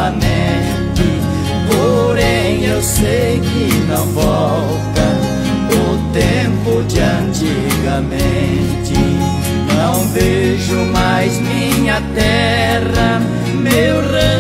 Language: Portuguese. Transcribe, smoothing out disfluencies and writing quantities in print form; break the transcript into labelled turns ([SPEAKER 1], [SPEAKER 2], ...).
[SPEAKER 1] novamente. Porém eu sei que não volta o tempo de antigamente. Não vejo mais minha terra, meu rancho